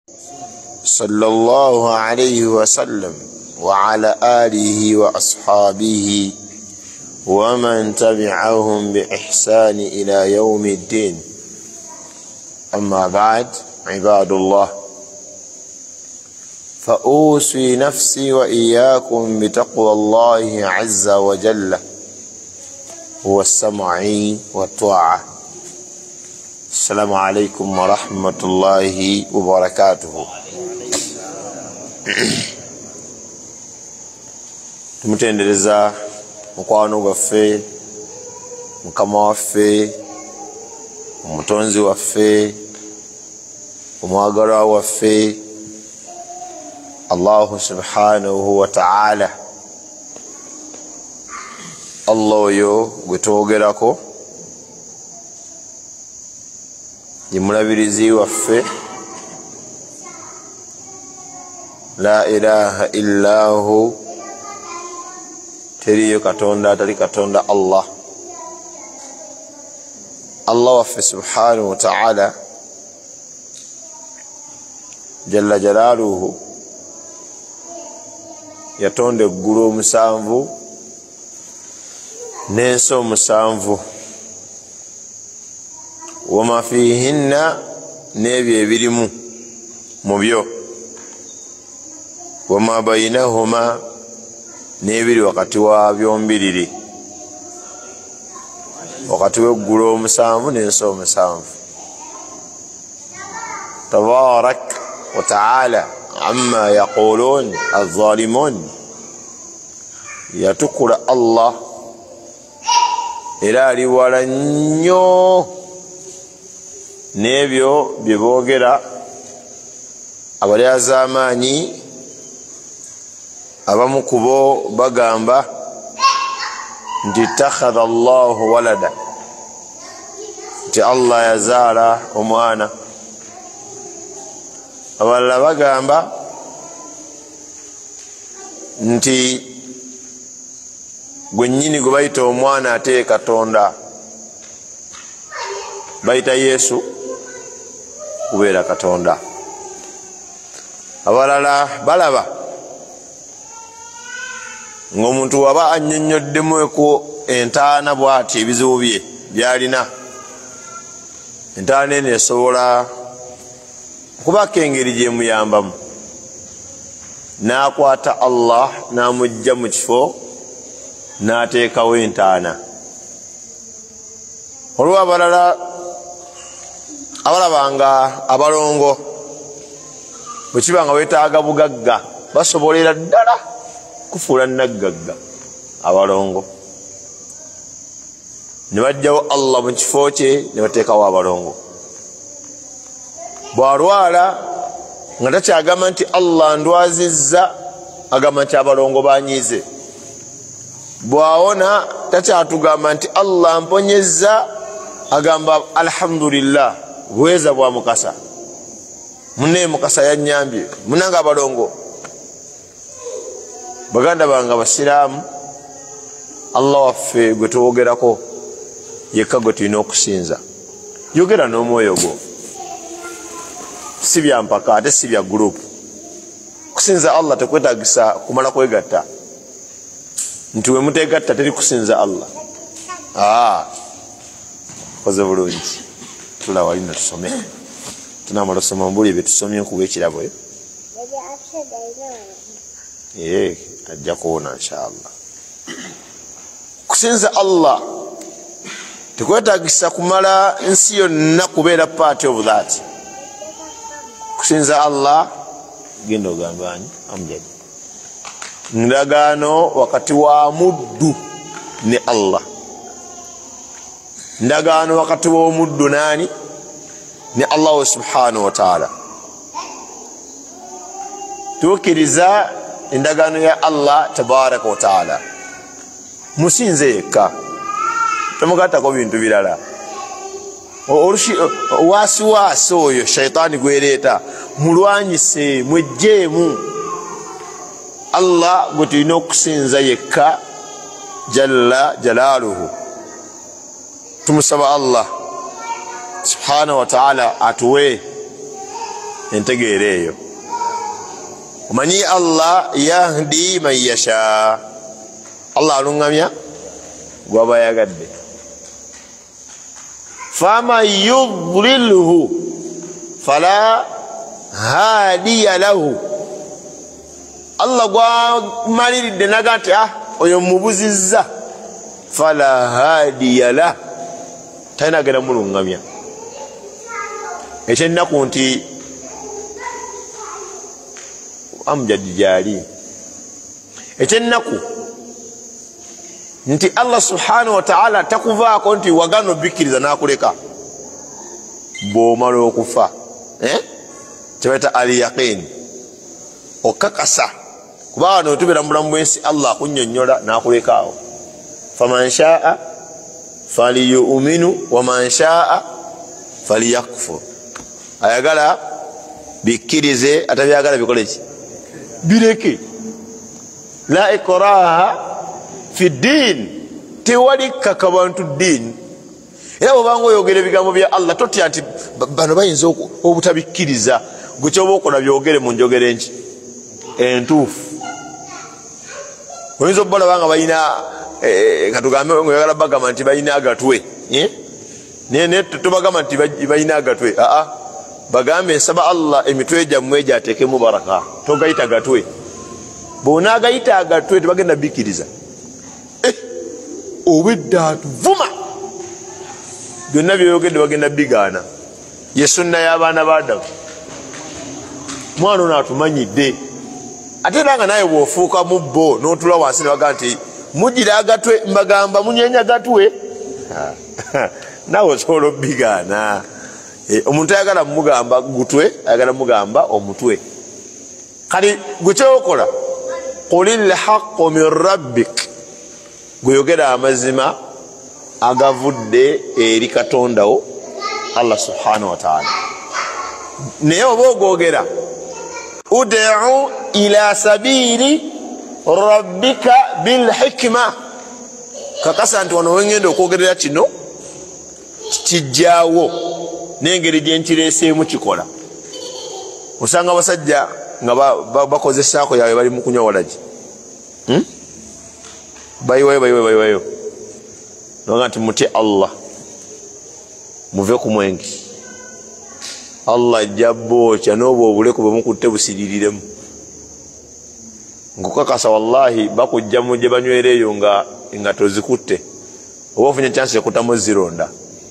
صلى الله عليه وسلم وعلى آله وأصحابه ومن تبعهم بإحسان إلى يوم الدين. أما بعد، عباد الله، فأوصي نفسي وإياكم بتقوى الله عز وجل هو السمع والطاعة. السلام عليكم ورحمة الله وبركاته. tumutendereza mukwano gwaffe, mukama waffe, omutonzi waffe, omwagalwa waffe Allahu subhanahu wa ta'ala. Allah oyo gwe twogerako ye mulabirizi waffe, la ilaha illahu, teriyo katonda atali katonda Allah. Allah waffe subhanahu wa ta'ala jalla jalaluhu yatonda eggulu omusanvu n'ensi omusanvu, wama fihinna, n'ebyo ebirimu mu byo, wama bainahuma, n'ebiri wakati wa byombiriri, wakati w'eggulu omusanvu n'ensi omusanvu. Tabarak wa ta'ala amma yaqulun az-zalimun. Yatukula Allah era ali wala nnyo n'ebyo bye boogera abalyaza amaanyi. Abamu kubo bagamba nti takhadha Allahu walada, nti Allah yazaala omwana. Abalala bagamba nti gwe nnyini gwe bayita omwana ate Katonda, bayita Yesu kubeera Katonda. Abalala balaba ng'omuntu waba annyonnyoddemweko entaana bw'ati ebizibu bye byalina, entaana eno esobola okubako engeri gyemuyambamu, n'akwata Allah n'amugja mu kifo n'ateekawo entaana. Olwo abalala abalabanga abalongo bwe kiba nga weetaaga bugagga, basobolera ddala kufuula naggagga abalongo, ne bajjawo Allah mu kifo kye ne bateekawo abalongo. Bw'alwala nga takyagamba nti Allah ndwazizza, agamba nti abalongo banyiize. Bw'awona takyatugamba nti Allah mponyezza, agamba alhamdulillah, bweza bwa mukasa, munne mukasa yannyambye, munanga abalongo. Baganda bange abasiraamu, Allah waffe gwe twogerako yekka gwe tulina okusinza. Yogera n'omwoyo gwo, si bya mpaka ate si bya gurupu. Kusinza Allah tekwetagisa kumala kwegatta, nti we mutegatta teri kusinza Allah. Koze bulungi, tula walina tusome, tunamala osoma mbuli bye tusomye kuba ekirabo. Ajja kuwona inshallah. Kusinza Allah tekwetagisa kumala nsi yonna kubeera part of that. Kusinza Allah genda ogambanyi amjadi ndagaano wakati wa muddu ne Allah, ndagaano wakati wa muddu nani ne Allah subhanahu wa ta'ala. Tukiriza endagaano ya Allah tabaraka wa ta'ala, musinze yekka, temugattako bintu birala. Wasiwasi oyo shaitaani gwereeta mulwanyise, mwejjeemu. Allah gwe tulina okusinza yekka jalla jalaaluhu. Tumusaba Allah subhanahu wa ta'ala atuwe entegeera eyo. Omanyi Allah yahdi man yasha, Allah alungamya gwaba yagadde. Fama yudlilhu fala hadiya lahu, Allah gwamaliridde naga nti oyo mubuzizza, fala hadiya lahu, talina genda mulungamya. Ekyennaku nti amjadi jali, ekyennaku nti Allah subhanahu wa ta'ala takuvaako nti wagano bikiriza nakuleka bw'omala okufa, kyebaita al yaqin, okakasa kuba wano tubeera mu bulamu bw'ensi Allah akunnyonnyola nakulekaawo. Faman shaa faliyuminu waman shaa faliyakfur, ayagala bikkirize, atabyagala bikoleki bireke. La ikraha fi ddin, tewali kaka bantu ddin. Era bwobanga oyogera ebigambo bya Allah totya nti bano bayinza obutabikkiriza, gwe kyoba okola byogere mu njogera enki entuufu. Oyinza obbalabanga balina katugambe oyagala bagamba nti balina agatwe, naye tobagamba nti balina agatwe. Bagambe nsaba Allah emitwe gyammwe gyateekemu baraka, togayita gatwe. Bw'onaagayita agatwe tebagenda bikkiriza. Obwedda atuvuma byonna byoyogedde bagenda bigaana. Ye sunna y'abaana ba Adamu. Mwana ono atumanyidde, ate era nga naye bw'ofuuka mu bo n'otula wansi ne baga nti mugira agatwe, mbagamba munyenya gatwe, nawe osobola obigaana. Omuntu ayagala mugamba gutwe, ayagala mugamba omutwe. Kati gwe kyokola qulil haqqu min rabbik, gweyogera amazima agavudde eri Katondawo Allah subhanahu wa ta'ala. Naye oba ogogera ud'u ila sabili rabbika bil hikma, kakasa nti wano wengenda okwogerera kino kijjaawo n'engeri gye nkireeseemu kikola. Osanga abasajja nga bakozesaako yaabwe bali mu kunywa walagi, bayiwayo noga nti mutye Allah, muve ku mwenge, Allah ajja bookya n'oba obuleko bwe mukutte busiririremu. Nkukakasa wallahi bakujja mu gye banywera eyo nga tozikutte, oba ofunye chansi ekutamu zironda.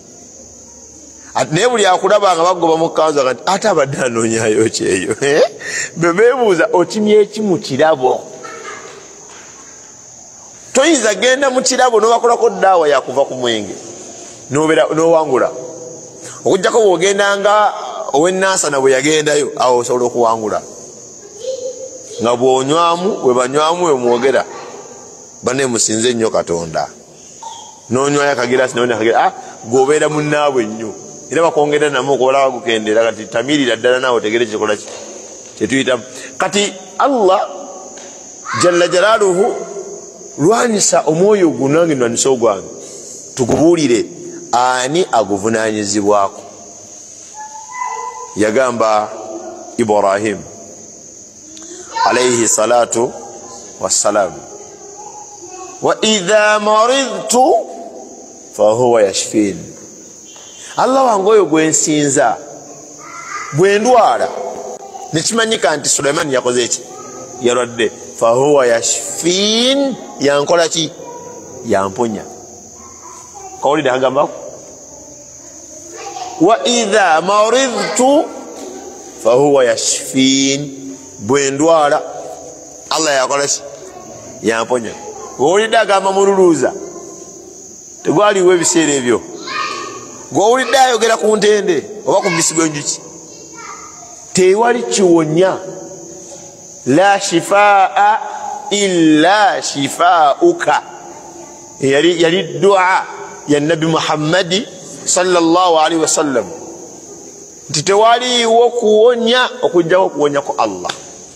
Naye buli akulaba nga bagoba mu kanzu nti ate abadde anoonyayo kyeyo. Bebeebuuza okimye eki mu kirabo? Toyinza genda mu kirabo n'obakolako ddaawa yakuva ku mwenge n'owangula. Okujjako bw'ogendanga ow'ennansana bwe yagendayo, awo osobola okuwangula. Nga bw'onywamu bwe banywamu bwe mwogera, banne musinze nnyo Katonda. N'onywayo akagirasi nawe nakagera, gw'obeera munnaabwe nnyo. Era bakwongera namu okubalaba bagukendera kati tamirira ddala naawe otegere kikola kyetuyitamu. Kati Allah jalla jalaaluhu lwanisa omwoyo gunange nwanisa ogwange, tugubuulire ani aguvunaanyizibwako. Yagamba Ibrahim alayhi salatu wassalam, wa idha maridtu fahuwa yashfin. Allah wange oyo gwensinza bwe ndwala nekimanyika nti Sulaiman yakoze eki, yalwadde, fahuwa yashfin, yankola ki? Yamponya. Kawulidde agambako wa idha maridtu fahuwa yashfin, bwe ndwala Allah yakola ki? Yamponya. Owulidde agamba mululuuza, tegwaliwo ebiseera ebyo gw'owulidde ayogera ku ntende oba ku mubisi gw'enjuki, tewali kiwonya. La shifaa illa shifaauka, yali dua ya Nabi Muhammadi sallallahu alaihi wasallam, nti tewaliwo kuwonya okujjako kuwonya ku Allah.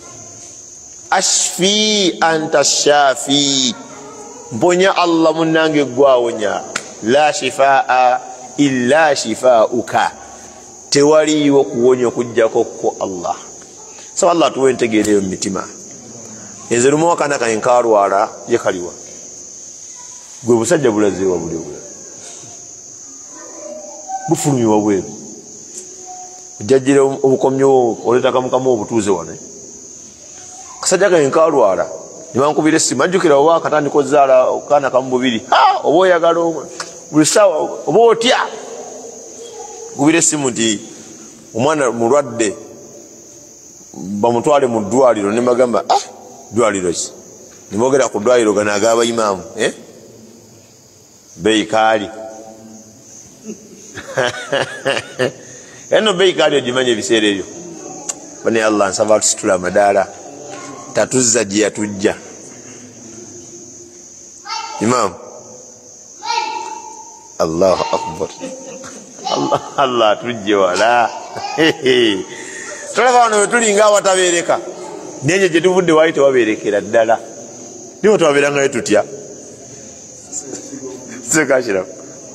Ashfi anta shafi, mponya Allah munnange gwawonya. La shifaa illa shifaauka, tewaliiwo kuwonya okujjako ko Allah. So Allah tuwe entegeereyo mu mitima. Nze lumu wakana kane nkalwala ye kaliwa gwe busajja bulazeewa buli obula bufulumiwa bweru ojjajjire obukomyewo oleeta kamukamu obutuuze wano kasajja kane nkalwala nebankubira essimu ajjukira oba akatandika ozaala okaana kamu bubiri oba oyagala buli ssaawa oba otya nkubira essimu nti omwana mulwadde bamutwale mu ddwaliro ne mbagamba ddwaliro ki nimwogera ku ddwaliro gano ag'abayimaamu beeyi kaali eno beeyi kaali ogimanya ebiseera ebyo bane Allah nsaba tusitula amadaala tatuzza gye yatujja imaamu Allahu akbar Allah atujje wala tulaba wano wetulinga awatabeereka nenye gye tuvudde waali tewabeerekera ddala niwo twabeerangayo tutya sekashiramu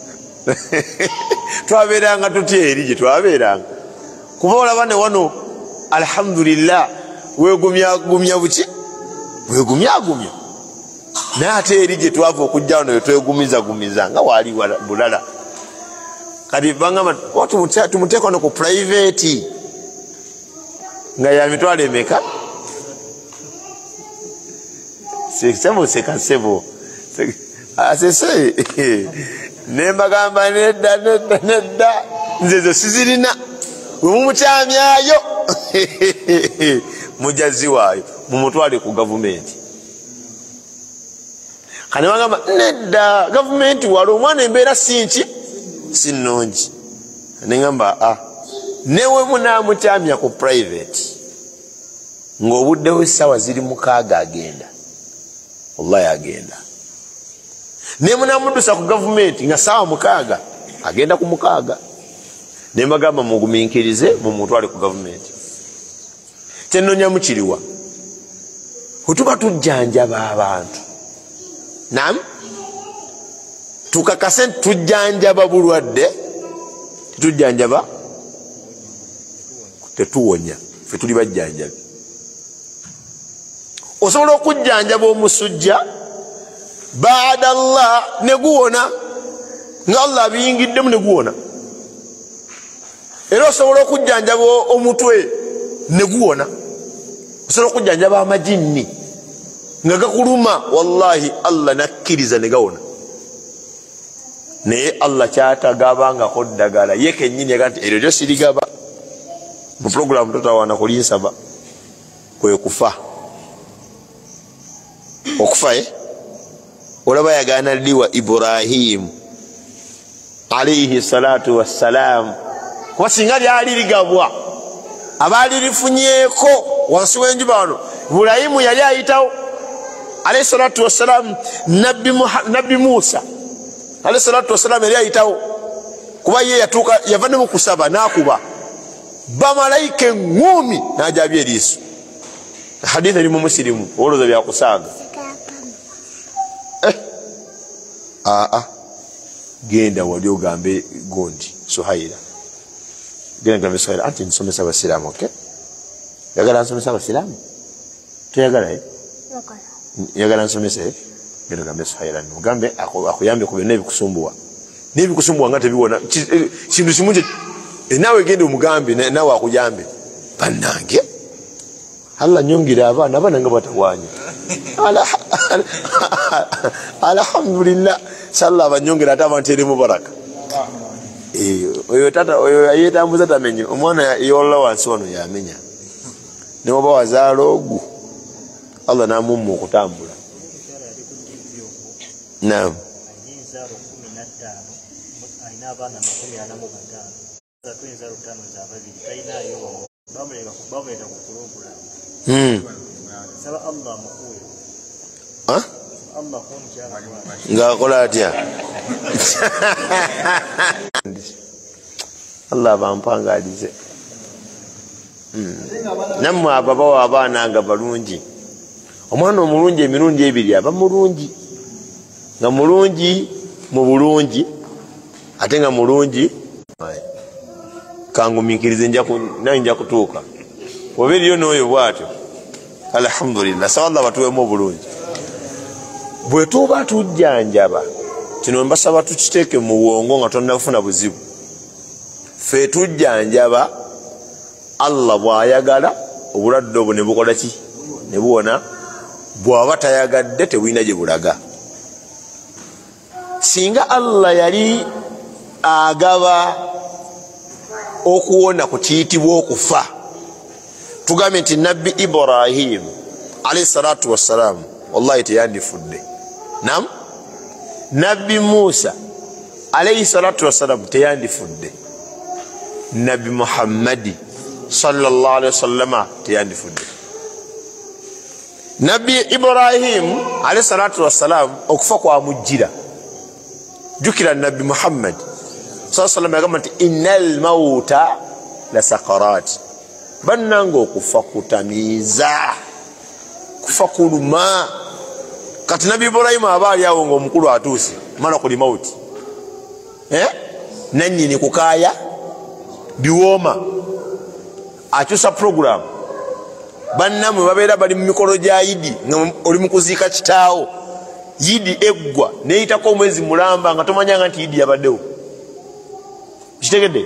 twabeeranga tutya eri gye twabeeranga kuba olaba ne wano alhamdulillah wegumyagumya buki wegumyagumya naye ate eri gye twava okujja wano wetwegumizagumiza nga waali bulala kati bangamba tumuteeka wano ku private nga ya mitwalo emeka sebo seka sebo asese nembagamba nedda nzezo sizirina wemumukyamyayo mujazi waayo mumutwale ku gavumenti kane bagamba nedda gavumenti wali omwana embeera sinki sinungi nengamba newe munamukyamya ku private ng'obuddewo essaawa ziri 6 agenda wallahi agenda ne munamuddusa ku gavumenti nga ssaawa 6 agenda ku 6 ne mbagamba mugumiikirize mumutwale ku gavumenti kyennonya mukiriwa wetuba tujjanjaba abantu nam tukakase tujjanjaba bulwadde tetujjanjaba tetuwonya fe tuli bajjanjabi osobola okujjanjaba omusujja baada Allah neguwona nga Allah abiyingiddemu neguwona era osobola okujjanjaba omutwe neguwona osobola okujjanjaba amajinni nga gakuluma wallahi Allah nakkiriza negawona naye Allah kyatagabangako ddagala ye kennyini yaga nti eryo sirigaba mu programu totawana kulinsaba kwe kufa okufa olaba yagana liwa Ibrahim alayhi salatu wassalam kuba singa lyali ligabwa abaali lifunyeko wansi w'enjuba wano Ibrahimu yali ayitawo alayhi salatu wassalam nabbi Musa alayhi salatu wassalam yali ayitawo kuba ye yatuuka yava ne mu kusaba n'akuba bamalayika eŋŋumi n'ajabya eriiso hadithi eri mu Musilimu owoloza byakusaaga genda wali ogambe gondi Suhaila genda gambe Suhaila anti nsomesa abasiraamu okay yagala nsomesa abasiraamu toyagala yagala nsomesa genda gambe Suhaila mugambe akuyambe ku byonna ebikusumbuwa n'ebikusumbuwa nga tebiwona kintu kimu naawe genda omugambe naawe akuyambe bannange Allah nyongira abaana nga batawanya alhamdulillah salla abanyongera ate abantu eri mubaraka oyo tata oyo yetambuza tamenye omwana yolla wansi wano yamenya ne oba wazaala ogu Allah namumma okutambula naam ngakola atya Allah bampangalize nammwe ababawa abaana nga balungi omwana omulungi emirundi ebiri aba mulungi nga mulungi mu bulungi ate nga mulungi kangumikirize nja kutuuka oba eriyo n'oyo bwatyo alhamdulillah sawa Allah batuwemu obulungi bwe tuba tujjanjaba kino mbasaba tukiteeke mu bwongo nga tonnafuna buzibu fe tujjanjaba Allah bw'ayagala obulwadde obwo ne bukola ki ne buwona bw'aba tayagadde tebulina gye bulaga singa Allah yali agaba okuwona ku kiyitibwa okufa tugambe nti nabbi Ibrahim alayhi salatu wassalamu wallahi teyandifudde nam nabbi Musa alayhi salatu wassalamu teyandifudde nabbi Muhammadi sallallahu alayhi wasallama teyandifudde nabbi Ibrahim alayhi salatu wassalamu okufa kwa mujjira jukira nabbi Muhammad sallallahu alayhi wasallam yagamba nti innal mauta la sakarat bannanga okufa kutamiza kufa kuluma kati nabbi Ibrahim abaali awo ng'omukulu atuuse mala kuli mauti nannyini kukaaya biwooma akyusa program bannamwe babeera bali mu mikolo gya yidi nga oli mu kuziika kitaawo yidi eggwa neyitako omwezi mulamba nga tomanyanga nti yidi yabaddewo kitegedde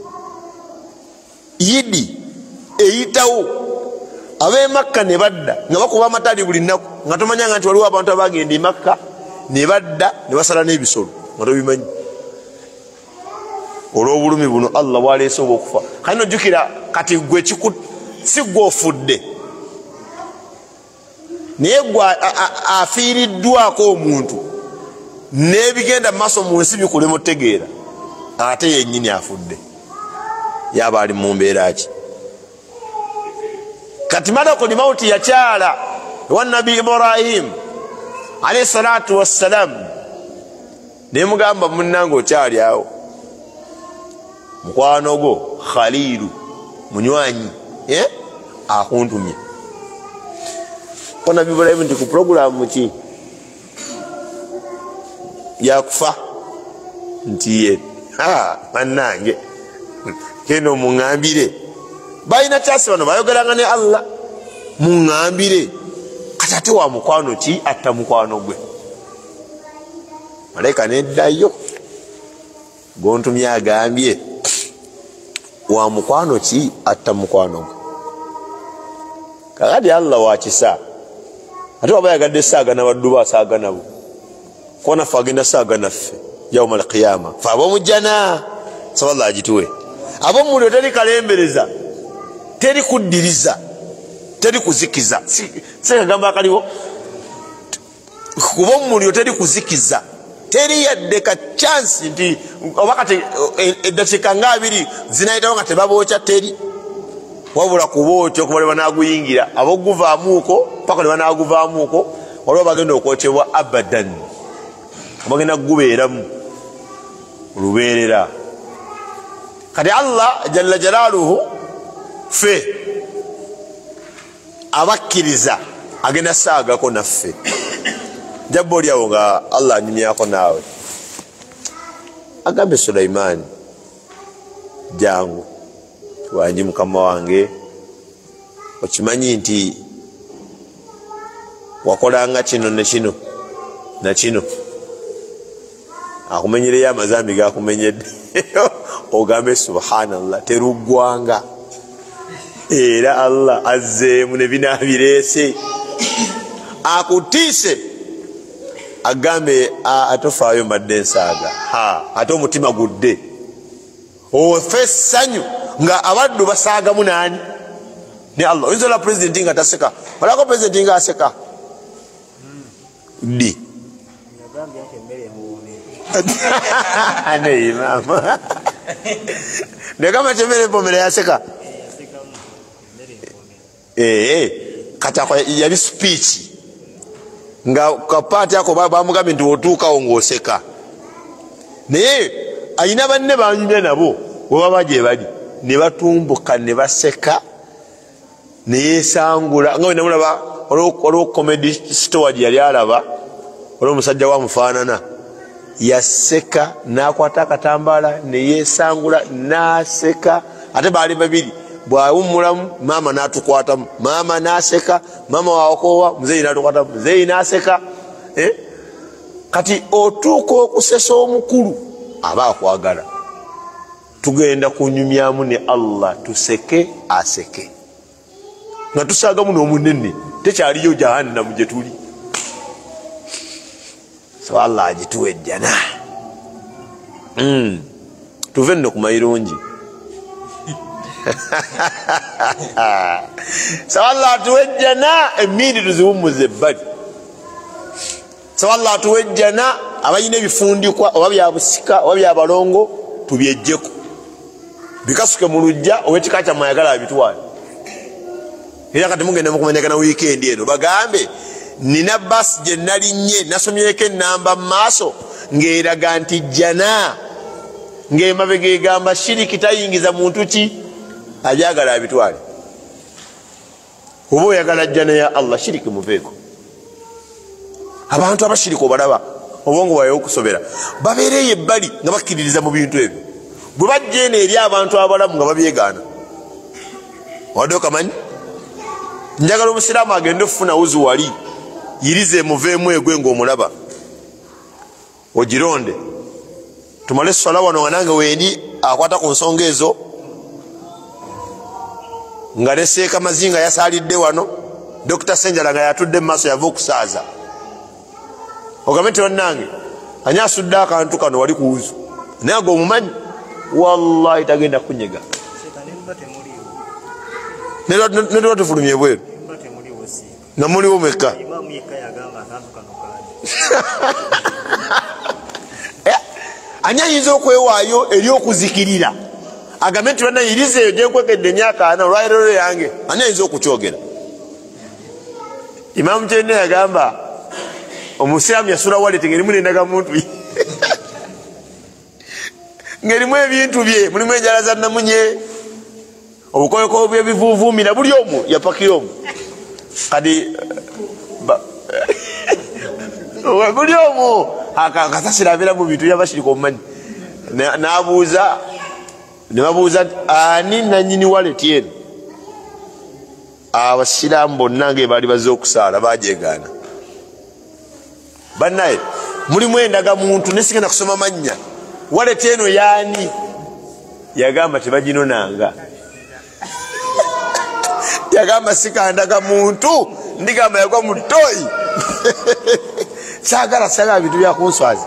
yidi eyitawo ab'e Makka ne badda nga bakuba amataali buli nnaku nga tomanyanga nti waliwo abantu abagenda e Makka ne badda ne basala n'ebisolo nga tobimanyi olw'obulumi buno Allah bwaleese obwokufa kati nojjukira kati gwe si gwe ofudde naye gwe afiiriddwako omuntu n'ebigenda maaso mu nsi bikulema otegeera ate yennyini afudde yaba ali mu mbeera ki kati malakul mauti yakyala ewa nabi Ibrahim alayhi salatu wassalam nemugamba munnange okyali awo mukwano gwo Khalilu munywanyi akuntumye ko nabi Ibrahim nti ku programu ki yakufa nti ye bannange keno muŋambire balina kyasi bano bayogeranga ne Allah muŋambire kati ate wa mukwano ki atta mukwano gwe malayika neddayo gontumye agambye wa mukwano ki atta mukwano gwe kakati Allah wakisa ate waba yagadde saagana baddu ba saagana bo kona fagenda saagana ffe yauma alqiyama fe ab'omujjana saballah agituwe ab'omuliro teri kalembereza teri kuddiriza teri kuzikiza sekagamba akaliwo kuba omuliro teri kuzikiza teri yadde ka chance nti obakati eddakiika nga 2 zinayitawo nga tebabookya teri wabula kubookya okuba lebanaguyingira aboguvaamuuko paka lebanaguvaamuuko waliwo bagenda okwokyebwa abadan bagenda kugubeeramu lubeerera kati Allah jalla jalaaluhu fe abakkiriza agenda saagako naffe jabba oliawo nga Allah anyumyako naawe agambe Sulaiman jangu wanji mukama wange okimanyi nti wakolanga kino ne kino na kino akumenyereyo amazambi gakumenyedde ogambe subhanallah teruggwanga era Allah azzeemu ne binabireese akutiise agambe atofaayo madde ensaaga ate omutima gudde ofe essanyu nga abaddu basaagamu nani ne Allah oyinza ola pulezidenti nga taseka olako pulezidenti nga aseka ddi ne imama negamba temere mpomera yaseka kati yali speech nga kapaati ako bamugambye nti otuukawo ng'oseka naye ayina banne banyumya nabo webaba gye bali ne batumbuka ne baseka ne yeesangula nga wenamulaba olwo comedy store gye yali alaba olwo omusajja wamufaanana yaseka n'akwata akatambaala ne yeesangula n'aseka ate bali babiri bwawummulamu maama natukwatamu maama naseka maama wakowa muzeyi natukwatamu muzeyi naseka kati otuuka okusesa omukulu aba akwagala tugenda kunyumyamu ne Allah tuseke aseke nga tusagamu n'omunene tekyaliyo jahannamu gye tuli so Allah agituwejjana tuve nno ku mayirungi so Allah atuwejjana emindi tuziwummuze ebbali so Allah atuwejjana abalina ebifundikwa oba byabusika oba byabalongo tubyejjeko bikasuke mu lujja owekika kya mwayagala abitwale era kati mugenda mukumenyekana wiikendi eno bagambe nina basi gye nalinnye nasomyeko enamba mu maaso ng'eraga nti jjana ng'emabega egamba shiriki tayingiza muntu ki ajagala abitwale oba oyagala jjana ya Allah shiriki muveeko abantu abashiriki obalaba obwongo bwawe okusobera babeereyo ebbali nga bakkiririza mu bintu ebyo bwe bajja eno eri abantu abalamu nga babyegaana wadde okamanyi njagala omusiraamu agende okufuna wuzu wali yirize emuveemu egwe ng'omulaba ogironde tumale sola wano nga nange wendi akwata ku nsonga ezo nga neseeka mazinga yasalidde wano Dr. Senjala nga yatudde mu maaso yava okusaaza ogambe nti wannange ani asudde akantu kano wali ku wuzu naye ge omumanyi wallahi tagenda kunyega netuba tufulumye bweru nga muliwo mwekka ani ayinza okwewaayo eri okuzikirira agambe nti banayirizeeyo gyenkwekedde emyaka 4 olwairero yange ani ayinza okukyogera Imamu Kyenne yagamba omusiraamu yasula waleti ngerimu nendaga muntu ngerimu ebintu bye mulimu enjala za namunye obukoyoko byebivuuvumira buli omu yapakira omu kadi buli omu akasasira abeera mu bintu byabashirika omumanyi nabuuza nebabuuza ani nanyini waleti eno abasiraamu bonna ngaebaali bazze okusaala bajegaana bannaye mulimu endaga muntu nesigenda kusoma mannya waleti eno yaani yagamba tebaginonanga yagamba sikandaga muntu ndigamba yagwa mu ttooyi sagala bintu byakunswazi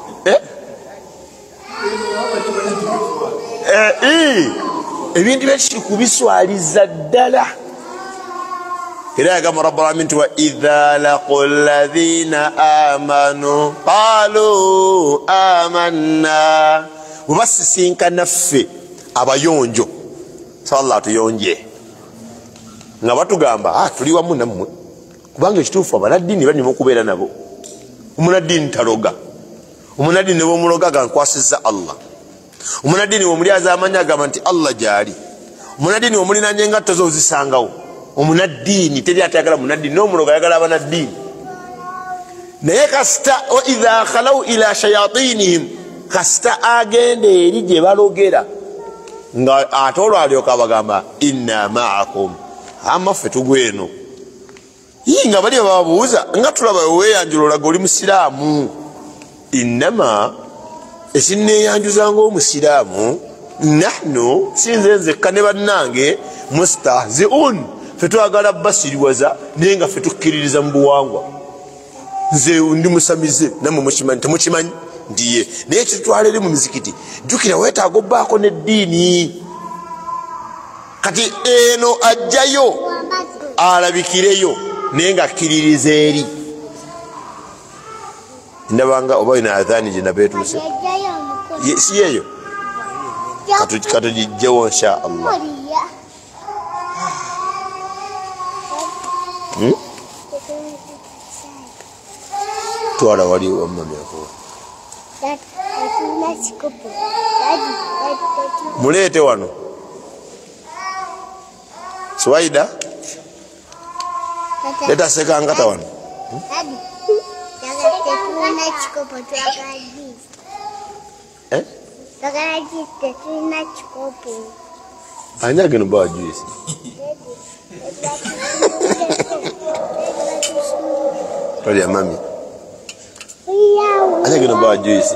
ebintu byekiri kubiswaliza ddala era yagamba Rabbul Alamin nti wa idha laqu alladhina amanu qalu amanna bwebasisinkana ffe abayonjo so Allah tuyonje nga batugamba tuli wamu nammwe kubanga ekituufu abanaddiini banyuma okubeera nabo omunaddiini taloga omunaddiini ne bwomuloga gankwasizza Allah omunaddiini womuli azamanya agamba nti Allah gyali omunaddiini womulinanya engatto zo ozisangawo omunaddiini teri atayagala munaddiini n'omuloga ayagala abanaddiini naye kasita wa idha khalau ila shayatinihim kasita agenda eri gye balogera nga ate olwo alyoka abagamba inna ma'akum amaffe tugweno nga bali bababuuza nga tulaba weweyanjula olaga oli musiraamu innama esinneeyanjuza ng'omusiraamu nahnu sinze nzekka ne bannange mustahzi'un ffe twagala basiriwaza naye nga ffe tukkiririza mu buwangwa nze ndi musamize nammwe mukimanyi temukimanyi ndiye naye ekitutwala eri mu mizikiti jjukira weetaaga obbaako n'eddiini kati eno ajjayo alabikireyo naye nga akkiririza eri ndabanga oba ina adhaani gye nabeetuuse si yeeyo katugijjewo insha Allah twala wali wamamyako muleete wano Swaida leta sekangata wano Anya gonna buy juice. Tell your mommy. Anya gonna buy juice.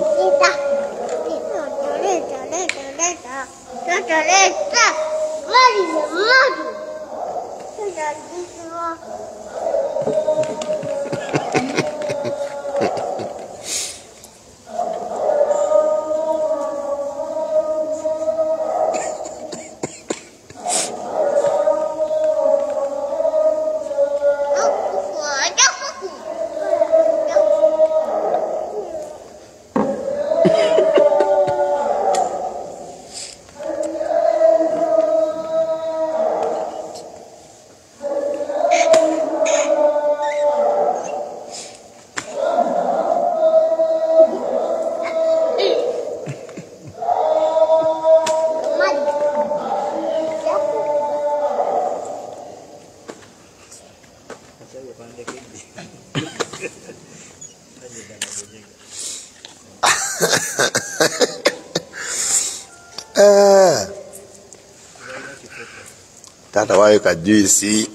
Tata wayo ka juice.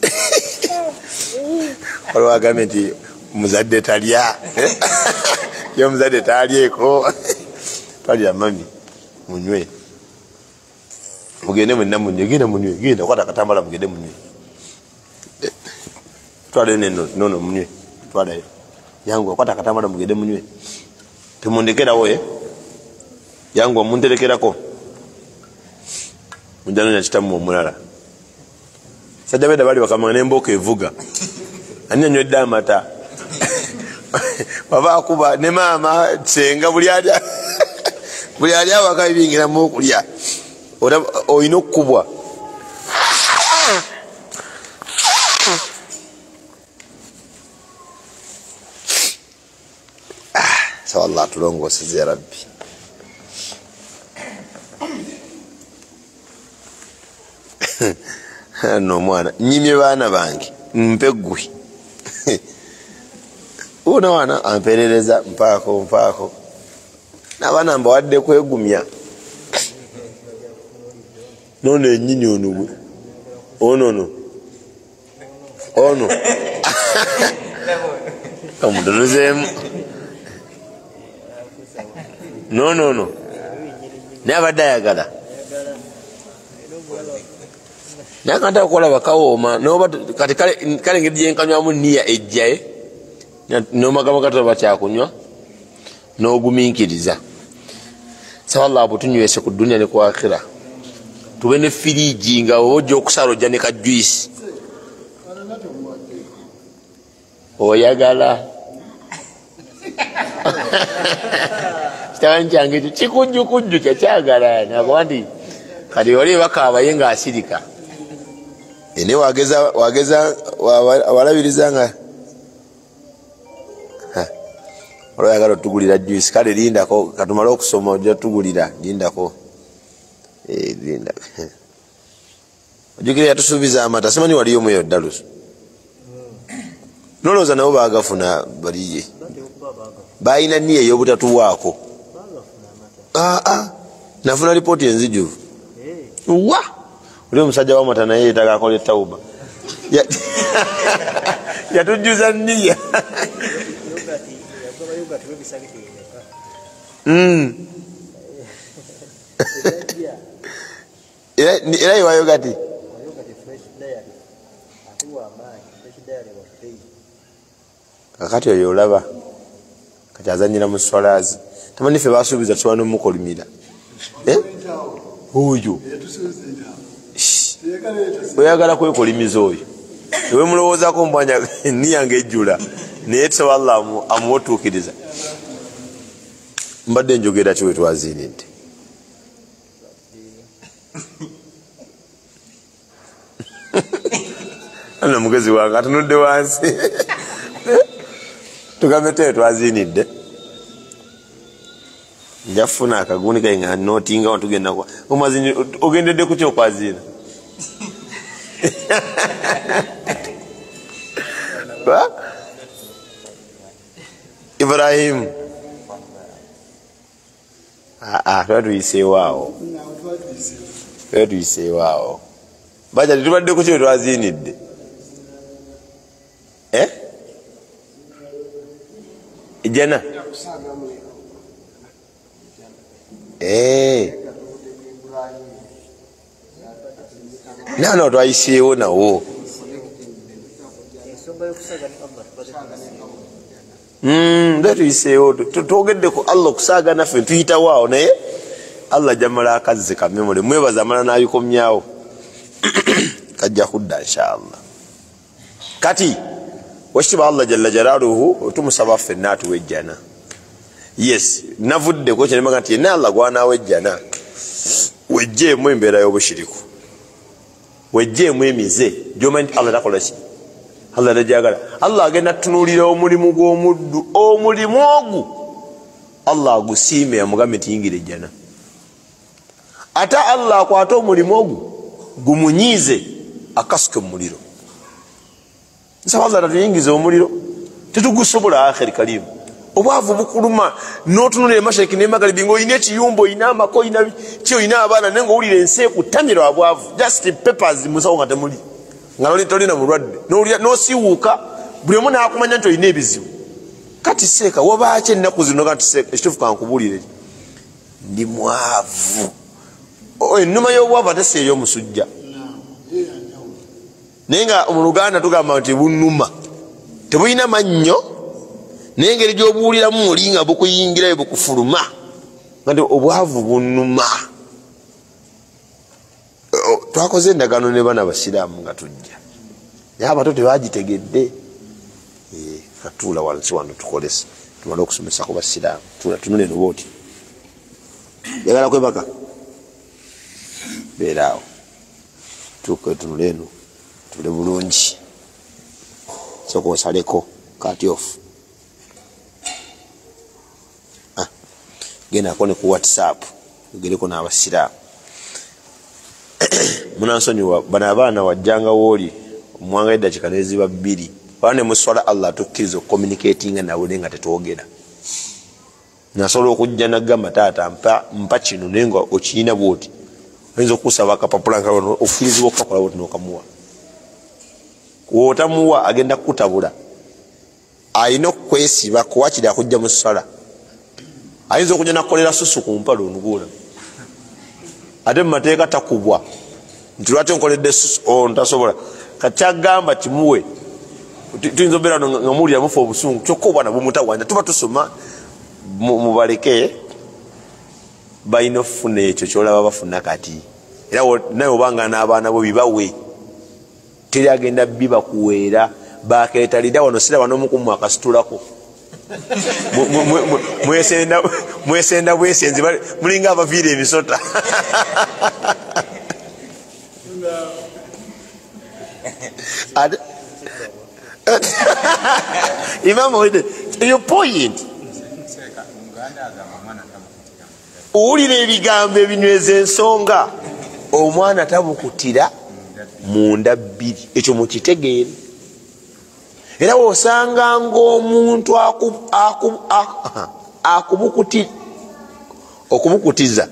Olwa gamenti muzadde talya. Yo muzadde talyeko. Talya mami. Munywe. Mugende mwenna munywe, genda munywe, genda kwata katambala mugende munywe. Twale neno nono munywe. Twale. Yangu kwata katambala mugende munywe. Tumundekera woye. Yangu munterekerako. Munjano nya kitamu omulala. Sajja beda bali bakamanga nemboka evuga. Ani anywedde amata. Baba akuba ne mama senga buli alya. Buli alya wakabingira mu kulya. Oyina okubwa. Sawa Allah tulongoseze ya Rabbi. No mwana nyimye bana bange mpegwi. Una wana amperereza mpako nabana mbawadde kwegumya none nyinyi onugwe ono kamudozem no never diagala nakanta kola bakawooma noba kati kale ngedi yenkanywamu niya ejjaye nomagamo katoba bakyakunywa n'ogumiikiriza. Sawa Allah butunywese ku dunia ne ku akhira. Tube ne firiji nga ojja okusala ojja ne ka juice. Oyagala. Kitawanjange kikujju kyagala nakwandi kati oli bakaaba yenga asirika. Ene wageza walabiriza nga olwayagala otugulira juice kale lindako katumala okusoma ojja tugulira lindako linda ojukira yatusuubiza amata simanyi waliyo mweyo dalusu noloza nabo bagafuna baliye bayina niye ey'obutatuwaako nafuna lipooti enzijuvu wa oli omusajja wamata naye yetaga akola etawuba yatujjuza niya era iwayo gati kakati oyo olaba kati azanyira mu swalazi tamanyi ffe basuubiza tusobola n'omukolimira oyo oyagala kwekolimiza oyo ewe mulowoozaako mbwanya niyange ejjula naye tusobola Allah amuwotuukiriza. Mbadde njogera kiwe twaziinidde ana mugezi wange atunudde wansi tugambe tewe twaziinidde njafuna akaguni kainga notinga watugenda kwa omazini ogendedde kutya okwaziina Ibrahim twatuyise waawo tuyiseewaawo baja tetubadde ku kyo twaziinidde ejjana nano twayiseewo nawo tuyiseewo twogedde ku Allah okusaaga naffe tuyitawaawo naye Allah jamala akazze kamemole mwebaza amala nabikomyawo kajja kudda inshallah kati washtiba Allah jalla jalaluhu tumusaba ffenna atuwa ejjana yes navuddeko kyenemaga nti yenna Allah gwanaawa ejjana wejjeemu embeera y'obushiriku wejjeemu emize gyomanyi nti Allah takola ki Allah tajagala Allah agenda tunuulira omulimu gw'omuddu omulimu ogwo Allah agusiime amugambe nti yingira ejjana ate Allah akwate omulimu ogwo gumunyiize akasuke mu muliro nsaba Allah tatuyingize omuliro tetugusobola akhiri kalimu obwavu bukuluma n'otunulira emashiriki n'emagalibi ng'olina ekiyumba olina amaka olina ki olina abaana naye ng'owulira ensi ekutamira obwavu just papers musawo nga temuli nga tolina mulwadde n'osiiwuuka buli omu n'akumanya nti olina ebizibu kati seeka wabaaki ennaku zino kati seeka ekituufu kankubuulire ndi mwavu ennuma y'obwavu ate si ey'omusujja naye nga mu Luganda tugamba nti bunuma tebulina mannyo naye engeri gy'obuwuliramu oli nga bukuyingirayo bukufuluma nga nti obwavu bunuma. Twakoze endagaano ne bana basiraamu nga tujja naye abato tebagitegedde katuula wansi wano tukolesa tumale okusomesa ku basiraamu tunule no booti yagala kwebaka beeraawo tuuke tunule eno tule bulungi soka osaleko kati off gendako ne ku WhatsApp ogereko n'abasiraamu munansonyiwa bano abaana wajjanga wooli omuwanga eddakiika neziba 2 wala ne muswala Allah atukkiriza okucommunicatinga nawe nga tetwogera nasobola okujja nagamba taata mpa kino naye nga okiyina bwoti oyinza okusaba akapapula nga ofuyirizibwa okukakola bwoti nokamuwa wotamuwa agenda kukutabula ayina okukwesiba kuwakiri akujja mu ssala ayinza okujja nakukolera susu ku mpalo onuguula ate mu mateeka takubwa nti lwaki onkoledde susu ntasobola kakyagamba kimuwe tuyinza obeera nga muwulira mufa obusungu kyokka obwana bumutawanya tuba tusoma mubaleke balina okufuna ekyo kyolaba bafuna kati era naye obanga n'abaana bwe bibawe teri agenda bibakuweera bakeetalira wano sira banomukumu akasitulako mwesenda bwesenzi mulinga abaviira emisota Imam your point owulira ebigambo ebinyweza ensonga omwana tabukutira munda 2 ekyo mukitegeere era osanga ng'omuntu okubukutiza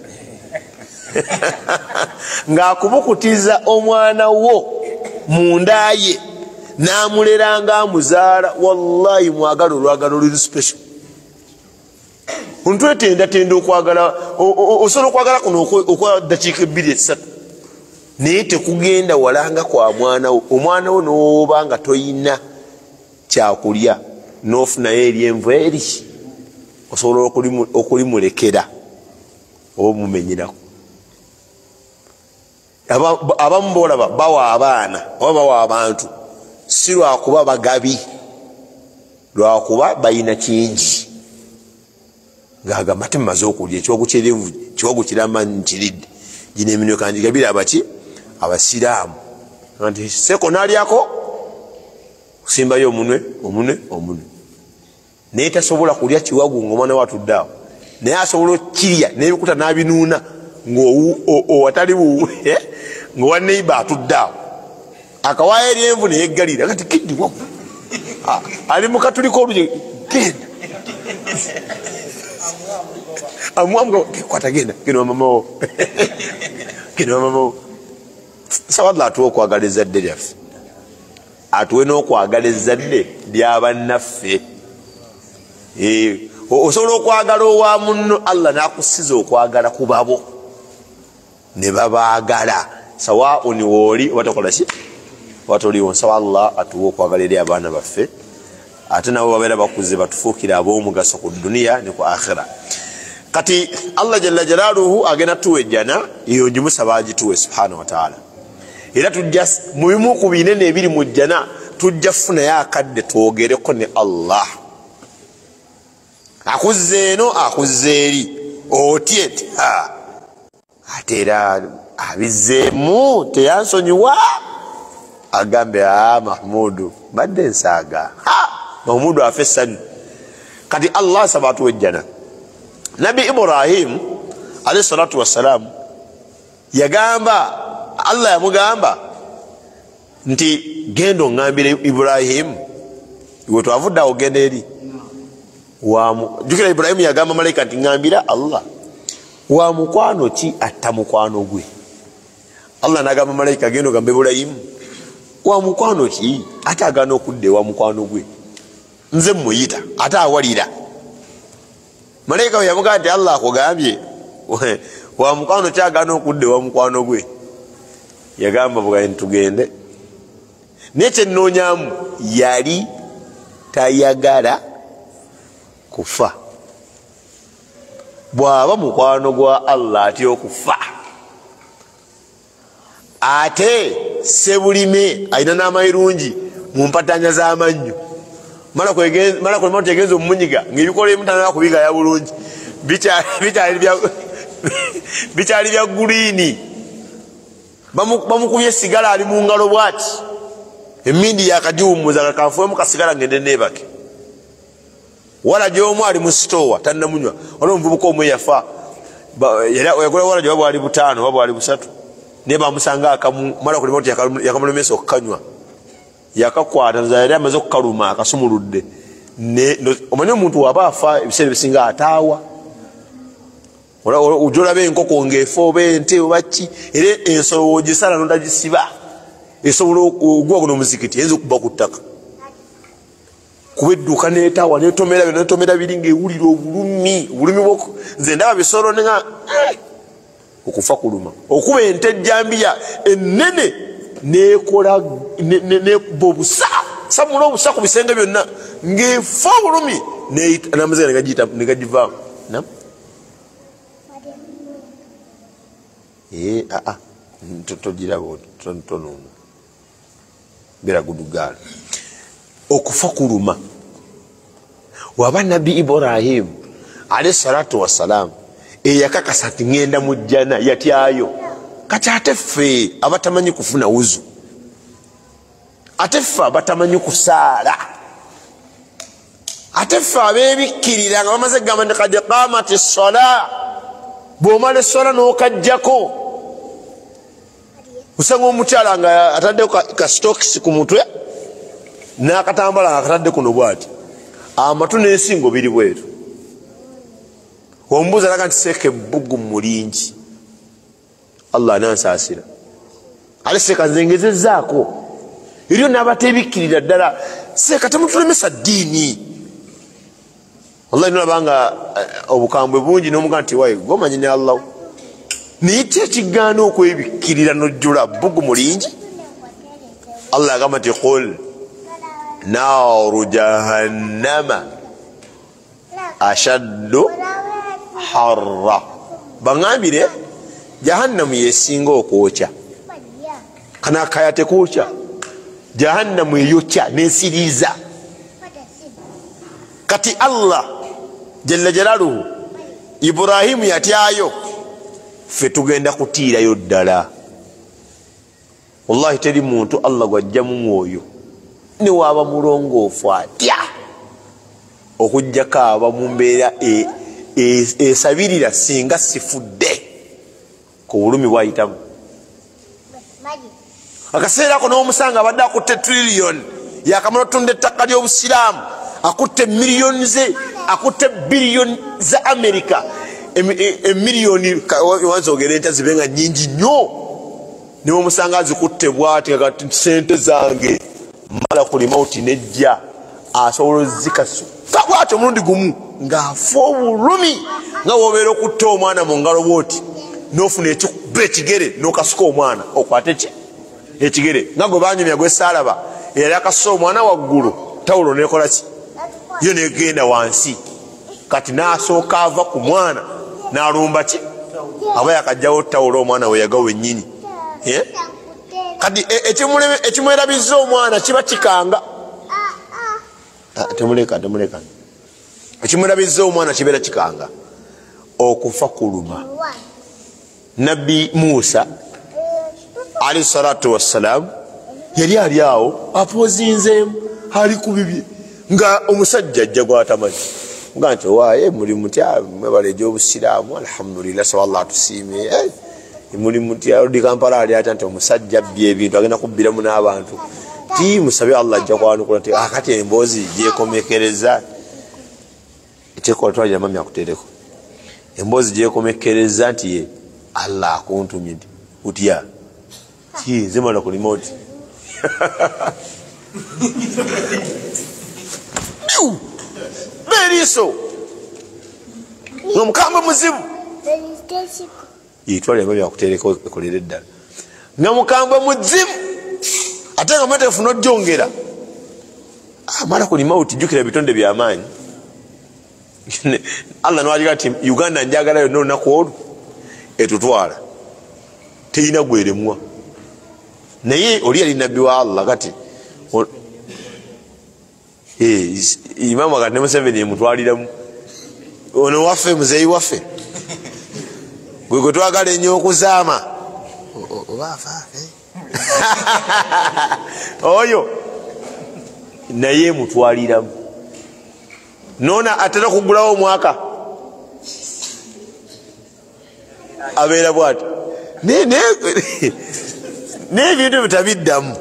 ng'akubukutiza omwana wo munda ye n'amulera ng'amuzaala wallahi mwagala olwagala oluli special ontwetendatenda okwagala osobola okwagala kuno okwa dakiika 2-3 naye tekugenda walanga kwa mwana wo omwana wo n'oba nga toyina kyakulya n'ofunayo eryenvu eri osobola okulimulekera oba omumenyerako abamu boolaba bawa abaana oba bawa abantu si lwakuba bagabi lwakuba balina kingi ng'agamba ate mumaze okulya ekiwagu kiramba nkiridde gino eminwe kanjigabire abaki abasiraamu nti seko nalyako kusimbayo omunwe naye tasobola kulya kiwagu ngaomwana we atuddaawo naye asobola okukirya n'ebikuta n'abinuuna ng'owatali ngaowa neiba atuddaawo akawaayo eryenvu neyeggalira kati kiddiwamu ali mukatuliko oluje genda amuwamukwata genda mamawo sawalla atuwe okwagala ezzadde lyaffe, atuwe n'okwagala ezzadde lyabannaffe. Osobola okwagala owa munno, Allah n'akussiza okwagala ku babo ne babaagala sawauni wooli watakola ki watoliwo. Nsaba Allah atuwe okwagala eri abaana baffe, ate nabo babeera bakuze batufuukire ab'omugaso ku duniya ne ku akhira. Kati Allah jalla jalaaluhu agenda tuwa ejjana, eyo njimusaba agituwe subhanahu wa ta'ala. Era tujja mu bimu ku binene ebiri mu jjana tujja funayo akadde twogereko ne Allah. Akuzze eno akuzze eri otye ti ate era abizzeemu teyansonyiwa agambe Mahmudu badde nsaaga Mahmudu afe essanyu. Kati Allah asaba atuwa ejjana. Nabi Ibrahim alayhi salatu wassalam yagamba, Allah yamugamba nti genda oŋŋambire Ibrahim, iwe twavudde awo genda eri jukira Ibrahim yagamba malayika nti ŋŋambira Allah, wa mukwano ki atta mukwano gwe? Allah nagamba malayika genda ogamba Ibrahim, wa mukwano ki ate agaana okudda ewa mukwano gwe? Nze muyita ate awalira. Malayika we yamugamba nti Allah akugambye wa mukwano ki agaana okudda ewa mukwano gwe? Yagamba bugaye ntugende. Naye kyennoonyaamu yali tayagala kufa. Bw'aba mukwano gwa Allah atya okufa. Ate sebulime alina n'amayirungi mu mpatanya z'amannyo. Mala kwema tegeeza omumunyiga ng'ebikola ebitanaba kubigaya bulungi bikyali bya guliini. Bamukubye esigala ali mu ngalo bwati, emindi yakagiwummuza nga kanfuemu kasigala ngende neebake. Wala gy'omu ali mu sitowa tannamunywa. Waliwo omuvubuka omwe yafa, yagula wala gye bwali butaano oba bwali busatu, naye bamusanga akamu. Mala kulima oti yakamulemesa okukanywa, yakakwata yali amaze okukaluma akasumuludde. Omanyi omuntu waba afa ebiseera ebisinga ataawa. Ojolaba enkoko ng'efa oba ente oba ki, era ensolo wogisala notagisiba esobola ogwa guno omuzikiti eyinza okuba ku ttaka. Kuba edduuka neetaawa netomera biri ng'ewulira obulumi nze ndaba bisolo nga okufa kuluma. Okuba ente ejjambiya ennene nekola nekuba obusa samula obusa ku bisenge byonna ng'efa obulumi n'amazina negagivaamu. Togirabo tono bera gudugaala okufa kuluma. Waba Nabi Ibrahim alayhi salatu wassalam eyakakasa nti ŋŋenda mu jjana yatyayo. Kati ate ffe abatamanyi kufuna wuzu, ate ffe abatamanyi kusaala, ate ffe abeebikkirira nga bamaze gamba nti kad qamati sola, bw'omala essola n'okajjako usanga omukyala nga ataddeko ka stokisi ku mutwe n'akatambala nga akatadde kuno bwati, amatu n'ensingo biri bweru. Omubuuza alaga nti seeka ebbugu mulingi. Allah anansaasira ale seeka nze ngezezzaako eryo n'abateebikkirira ddala. Seeka temutulemesa ddiini. Wallahi nolabanga obukambwe bungi n'omugaa nti wayi gomanyi ne Allah, naye ki ekigaana okwebikkirira n'ojjula bbugu mulingi? Allah agamba nti qul naaru jahannama ashaddu harra. Baŋambire jahannamu yesinga okwokya, kana akaya tekwokya. Jahannamu eyokya n'ensiriiza. Kati Allah jalla jalaaluhu Ibrahimu yatyayo, ffe tugenda kutiirayo ddala. Wallahi teri muntu Allah gwajjamu mwoyo ne waaba mulongoofu atya okujjako aba mu mbeera esabirira singa sifudde ku bulumi bwayitamu. Akaseera ako n'omusanga abadde akutte trillion yakamala otunda ettaka ly'obusiraamu, akutte miliyoni ze, akutte biliyoni za Amerika, emiliyoni wanzogera enta zibenga nyingi nnyo niwe musanga zikutte bwati kati sente zange mala kulima uti nejja asobola zikasuka bwati omulundi gumu ng'afa obulumi nga wobeera okutta omwana mu ngalo bwoti n'ofuna ekikuba ekigere n'okasuka omwana okwate ki ekigere nga gwe banyumya gwe saalaba eyali akasusa omwana waggulu tawulo nekola ki yo negenda wansi kati n'asooka ava ku mwana n'alumba ki aba yakajjawo tawulo omwana we yagawa ennyini kati ekimwerabiza omwana kiba kikanga temuleka ekimwerabiza omwana kibeera kikanga okufa kuluma. Nabbi Musa alayhi salatu wassalam yali ali awo apozinzeemu ali ku bibye nga omusajja ajja gwatamanyi nga nti waaye muli mutya mwebala egy'obusiraamu alhamdulillah sawallah tusiime muli mutya odi Kampala ali ata nti omusajja abbye ebintu agenda kubbiramu n'abantu ti musabe Allah ajja kwanukula nti kati emboozi gyekomekereza ekyekola twalira mami akutereko emboozi gyekomekereza nti ye Allah akuntumye nti utya ti nzimala ku remote beriiso ng'omukambwe muzibu twalira mami akutereko ekolera eddala nga mukambwe muzibu ate nga matefu nojjongera amala ku remote jjukira ebitonde by'amaanyi Allah nwagira nti Uganda njagala yonna olunaku olwo etutwala teyina gweremwa naye oli yali nabbi wa Allah kati imamu akati ne Museveni emutwaliramu ono waffe muzeeyi waffe gwe twagala ennyo okuzaama oyo naye emutwaliramu nona atera kugulawo omwaka abeera bwati n'ebintu bitabiddamu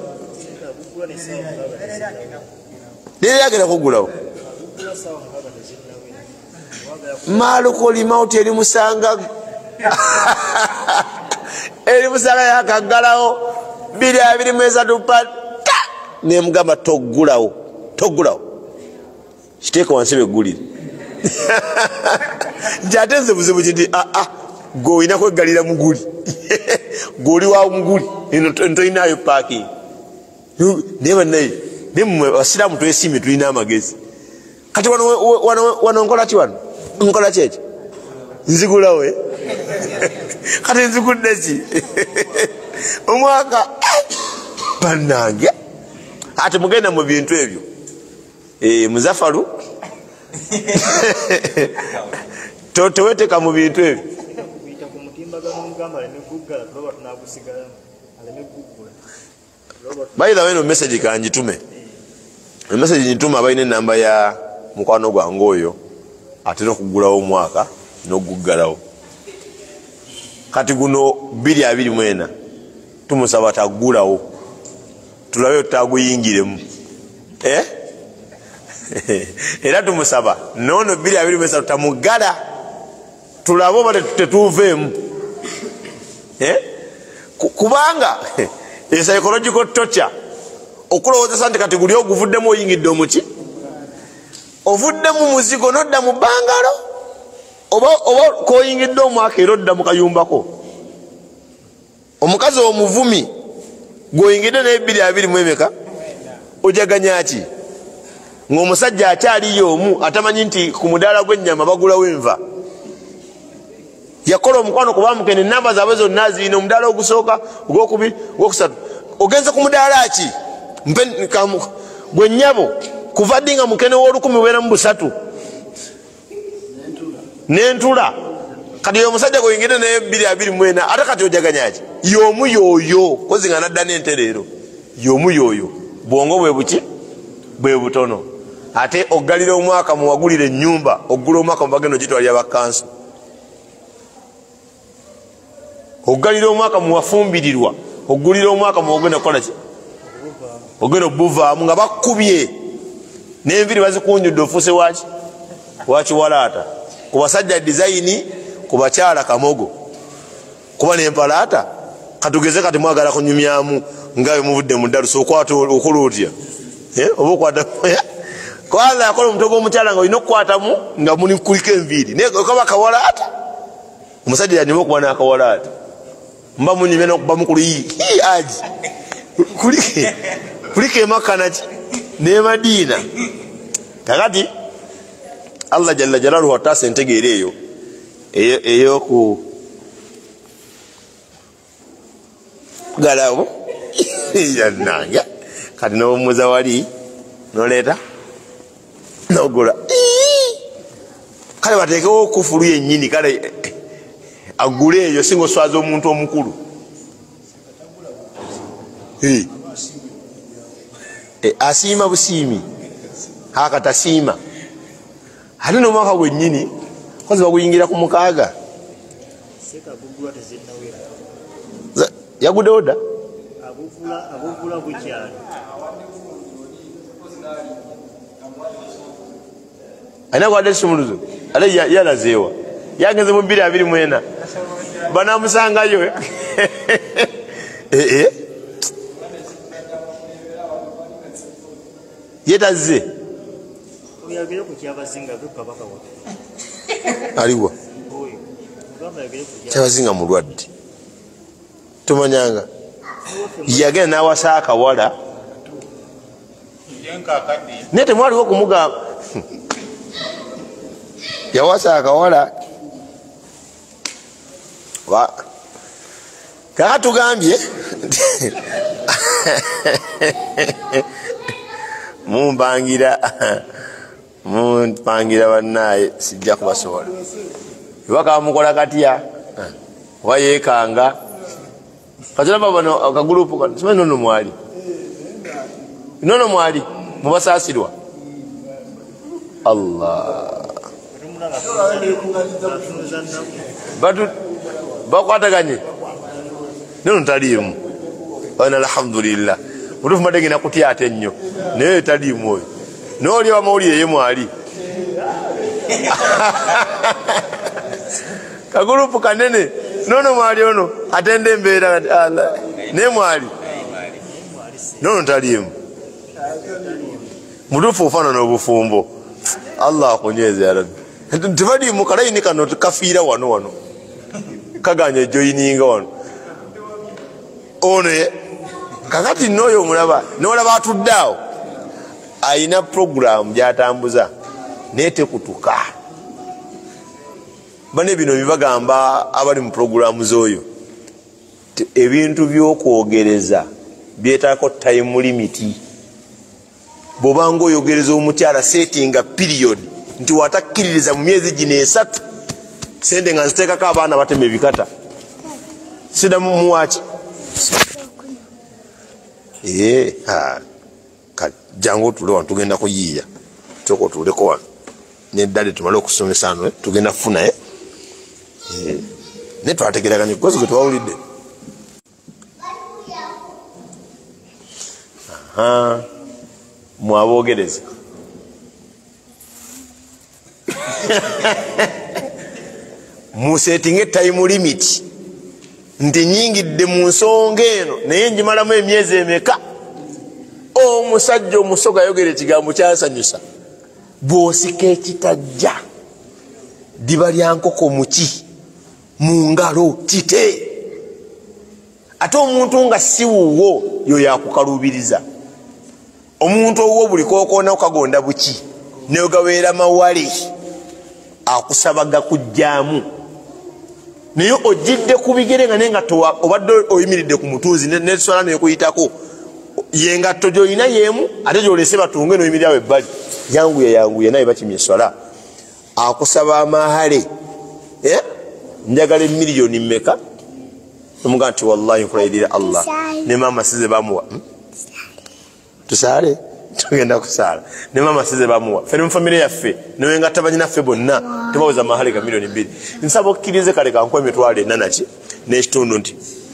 neyagera kugulawo malukolimauti erimusanga yakaggalawo 223 pata nemugamba toggulawo kiteeka wansi beggulire nti ate nze buzibu kinti gwe olina kweggalira muguli gweoli wa muguli ntolinayo parking naye bannaye nemwe basiraamu twesiimye tulina amagezi kati wano nkola ki wano nkola ki eki nzigulawo kati nzigudde ki omwaka bannange ate mugenda mu bintu ebyo Muzafaru teweteka mu bintu ebyo bayira weno message kanjitume message njituma abayina enamba ya mukwano gwange oyo atera okugulawo omwaka n'oguggalawo kati guno 224 tumusaba taggulawo tulabe otaguyingiremu era tumusaba nono 223 tamugala tulabe oba tetuuveemu kubanga psychological torture okulowooza nti kati guli oguvuddemu oyingidde omuki ovuddemu muzigo nodda mu bbangalo oba koyingidde omwaka era odda mu kayumbako omukazi omuvumi gwoyingidde naye 224 ojaganya ki ng'omusajja akyaliyo omu atamanyi nti ku mudaala gw'ennyama bagulawo enva yakola omukwano kuba mukene enamba zaabwe zonna zirina omudaala ogusooka ogwokubiri ogwokusatu ogenze ku mudaala ki gwe nnyabo kuva ddi nga mukene w'olukumi ubeera mu 3 n'entula kati omusajja gweyingidde naye 224 ate kati ojaganyaki y'omu yooyo kozi nga nadda n'entereero y'omu yooyo bwongo bwe buki bwe butono ate oggalira omwaka muwagulire ennyumba oggula omwaka mubagenda ogitwalira bakansu oggalira omwaka muwafumbirirwa oggulira omwaka muwagenda kukola ki ogenda obuvaamu nga bakkubye n'enviri bazikunjudde ofuuse waki walaata ku basajja dizayini kubakyala kamogo kuba nempalaata katugeze kati mwagala kunyumyamu ngawe muvudde muddalusa okwata okola otya oba okwata kwanza yakola omutogo omukyala nga olina okukwatamu nga munikuliko enviiri naye kaba kawalaata omusajja yanyuma okuba nakawalaata mba munyumya nokuba mukulu aji kuliko emakanaki nemadiina kakati Allah jalla jalaluhu ataasa entegeera eyo eyoku galawo yananga kati nomuza wali noleta nogula kale batekewo kufulu yennyini kale agule eyo singa oswaza omuntu omukulu asiima busiimi hakatasiima ate nomwaka gwennyini kozi baguyingira ku mukaaga yaguddewo dda alina kwadde kisumuluzo ate yalazeewa yagenze mu 224 banamusangayo yetazze aliwa kyabazinga mulwadde tomanyanga yagenda nawasa akawala naye temwaliwo kumugamba yawasa akawala kaka tugambye mumpangira bannaye sijja kubasobola bakamukola katya wayekanga kaziraba bano akagulupu nono mwali mubasasirwa Allah bakwataganye nono taliimu wana alhamdulillah mutufu madege nakutya ate nnyo naye taliimu oyo noli wamawulire ye mwali kagulupu kanene nono mwali ono atende embeera naye mwali nono taliimu mutufu ofaanana obufumbo Allah akunyweze yarabbi tebaliimu kalayini kano kafiira wano kaganya joyininga wano ono kakati noyo omulaba nolaba atudde awo ayina programu gyatambuza naye tekutuka bane bino bibagamba abali mu programu z'oyo ebintu by'okwogereza byetaako time limit bwobanga oyogereza omukyala settinga period nti watakkiririza mu myezi gino 3 sente nga nziteekako abaana batema ebikata sidamu muwaki jangu otule wano tugenda kuyiiya soka otuleko wano neddale tumale okusomesa ano tugenda kufuna naye twategeraganye kukozi gwe twawulidde mwabogereza musetinga time limit nti nyingidde mu nsonga eno naye njimalamu emyezi emeka omusajja omusoga ayogera ekigambo kyasanyusa bw'osika ekitajja diba lya nkoko muki mu ngalo kite ate omuntu nga si wuwo yo yakukalubiriza omuntu owuwo buli kokoona okagonda buki neogaweera mawale akusabaga kujjaamu naye ojjidde ku bigere nga naye nga obadde oyimiridde ku mutuuzi neswala nekuyitako yengatto gyolina yemu ate gyolese batunge noyimirirawo ebbali yanguye naye bakimye eswala akusaba amahale njagala emiliyoni mmeka omugaa nti wallahi nkulayirira Allah ne mama size bamuwa tusaale tugenda kusaala ne mama size bamuwa fene mu famire yaffe newengatta banyinaffe bonna tebaweza amahale ga miliyoni 2 nsaba okkirize kale kankuwa emitwalo 4 naki n'ekitundu nti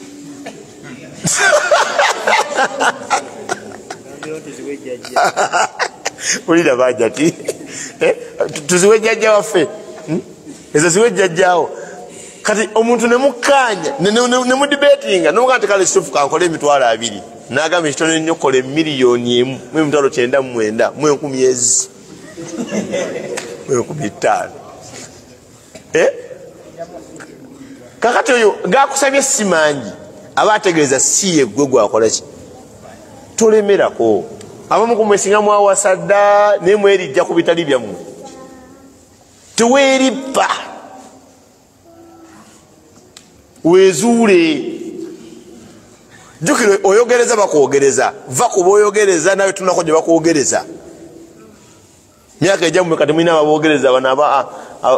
ulira bajja ti tuziwe jjajja waffe ezo ziwe jjajjaawo kati omuntu ne mukanya ne mu debatinga nomuga nti kale Yusufu kankole emitwalo 2 nagamba ekitone nnyo kola miliyoni 1,999 mu 10,000 mu 15 kakati oyo gakusabye simangi aba ategeeza si ye gwe gwakola ki tolemerako abamu kumwesinga mwawasa dda naye mwerijja ku bitali byammwe teweerippa wezuule jukire oyogereza bakwogereza va ku boyogereza nawe tunako gye bakwogereza myaka ejammwe kati mulina ababogereza bano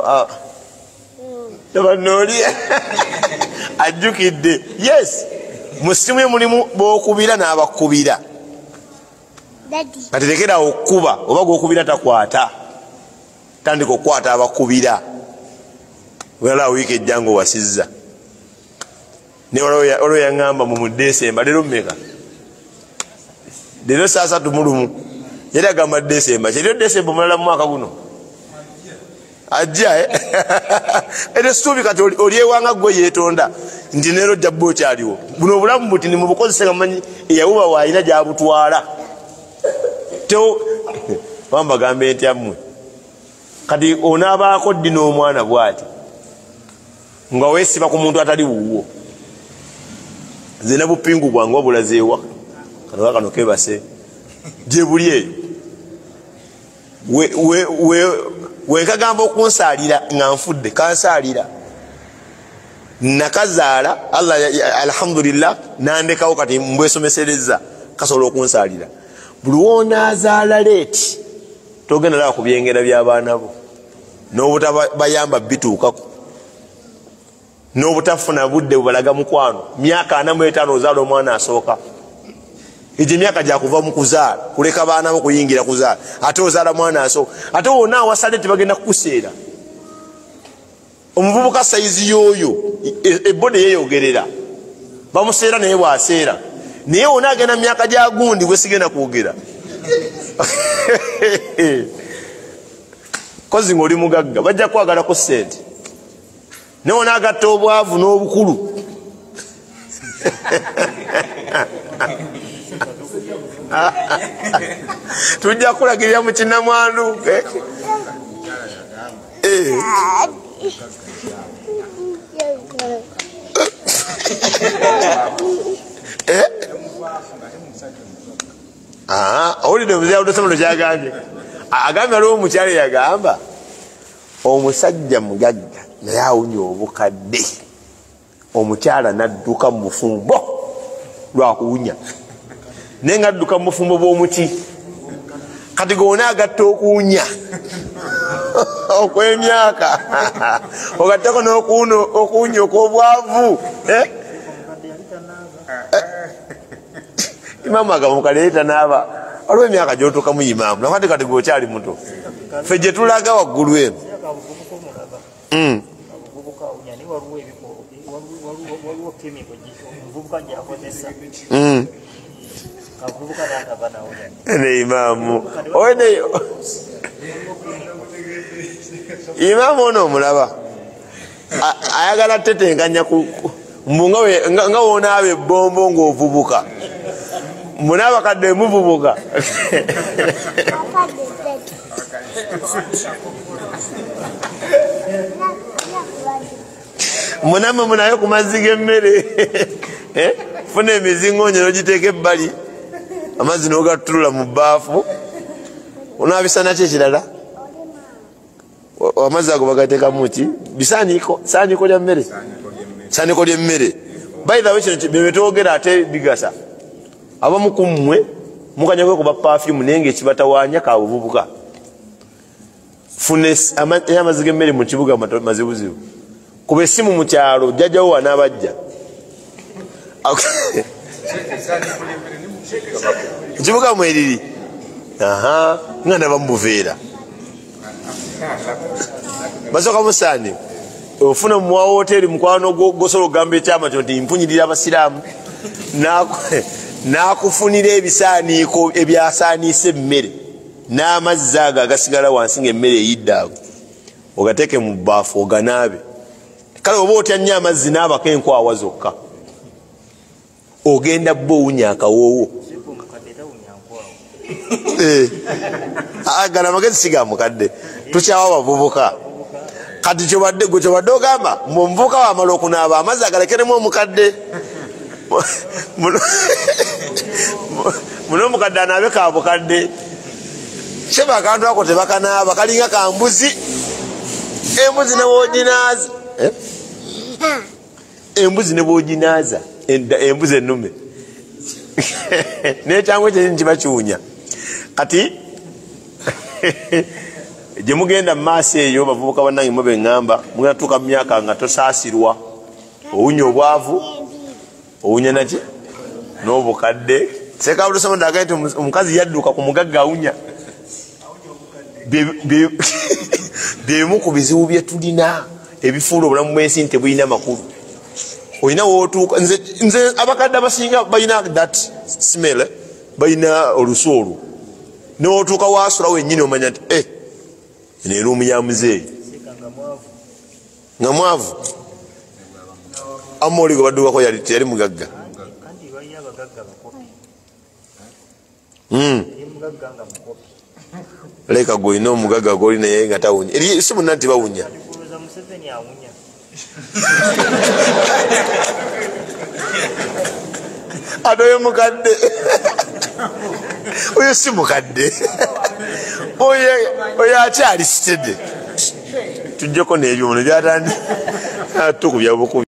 abanoli ajjukidde yes musimu ye mulimu bokubira n'abakubira kati lekera okuba oba gwokubira takwata tandika okukwata abakubira wala wiiki ejjango wasizza ne olwo yaŋŋamba mu Desemba leero mmeka leero saa 3 yali agamba Desemba kyeryo Desemba omulala mu mwaka guno ajja era essuubi kati olyewanga gwe yeetonda nti neero jjabba okyaliwo buno obulamu buti nimubukozesa manyi eyawuba waayina gyabutwala wambagambe ntyammwe kati onaabaako ddi n'omwana bwati nga weesiba ku muntu atali wuwo zena bupingu bwange wabulazeewa kanoka kano kebase gye buli eyo wenkagamba okunsaalira nga nfudde kansaalira nakazaala Allah alhamdulillah nandekawo kati mbwesomesereza kasobola okunsaalira buli wonaazaala leeti togenda laba ku byengera by'abaana bo n'obutabayamba bituukako n'obutafuna budde bubalaga mukwano myaka 45 ozaala omwana asooka egyo emyaka gyakuva mu kuzaala kuleka baana bo kuyingira kuzaala ate ozaala mwana asooka ate wonna awasale tebagenda kukuseera omuvubuka sayizi y'oyo ebode yeeyogerera bamuseera naye bwaseera naye wonna agenda myaka gya gundi gwe sigenda kwogera kozi ng'oli mugagga bajja kwagalako ssente naye wonna agatta obwavu n'obukulu tujja kulagirira mu kinnamwandu owulidde omuzeeya udosomono kyagambye agambye aliwo omukyalo yagamba omusajja mugagga naye awunya obukadde omukyala nadduka mu bufumbo lwakuwunya naye nga adduka mu bufumbo bw'omuti kati gona agatta okuwunya okw'emyaka ogattako n'okuwunya okw'obwavu imamu agamukali yali tanaaba waliwo emyaka gyotuukamu imamu nakati kati gwokyali muto ffe gye tulaga waggulu eno ne imamu imamu ono omulaba ayagala tetenkanya nga wonaaba ebbombo ng'ovubuka munaaba kadde muvubuka munamwe munaye ku mazzi g'emmere funa emizingonyo n'ogiteeka ebbali amazzi n'ogattulula mu bbaafu onaabisa nakyo ekirala amazzi ago bagateekamu ki bisaaniko saaniko lya mmere saaniko ly'emmere bayithawe kino byebetwogera ate bigasa abamu ku mmwe mukanyagwe kuba perfume naye ngaekibatawaanya ka buvubuka fune amazzi g'emmere mu kibuga mazibuzibu kuba essimu mu kyalo jjajjawo wanaabajja ekibuga mweriri nga ndaba mubuveera basooka musaani ofuna muwa woteri mukwano gosobola okugamba ekyama kyo nti mpunyirira abasiraamu n'akufunira ebisaaniiko ebyasaaniisa emmere n'amazzi ago agasigala wansi nga emmere eyidde ago ogateeke mu bbaafu oganaabe kale oba otya nnyo amazzi n'abako enkwawa zokka ogenda bowunya akawoowo gana amagezi siga mukadde tukyawa abavubuka kati kyobadde gwe kyobadde ogamba muvubuka wamala okunaaba amazzi agalekeremu omukadde muno omukadde anaabe ka bukadde kyeba akantu ako tebakanaaba kalinga kambuzi embuzi nebwoginaaza embuzi nebwoginaaza embuzi ennume nekyangwe kyenyini kibakiwunya kati gyemugenda mumaaso eyo bavubuka bannange mube eŋŋamba mugenda tuuka mu myaka nga tosaasirwa owunya obwavu owunya naki n'obukadde sekabulusomondaga nti omukazi yadduka ku mugagga awunya byebimu ku bizibu bye tulina ebifuula obulamu bwensi nti tebulina makulu olina wotuuka nze abakadde abasinga balina that smell balina olusu olwo notuuka wasula wenyini omanya nti eno eruumu ya muzeeyi nga mwavu ama oligo baddukako yali mugagga leka gwolina omugagga goli naye nga tawunya si munna nti bawunya ate oyo mukadde oyo si mukadde oyo akyali sitede tujjeko n'ebyo muno byatandi tukubya bukubi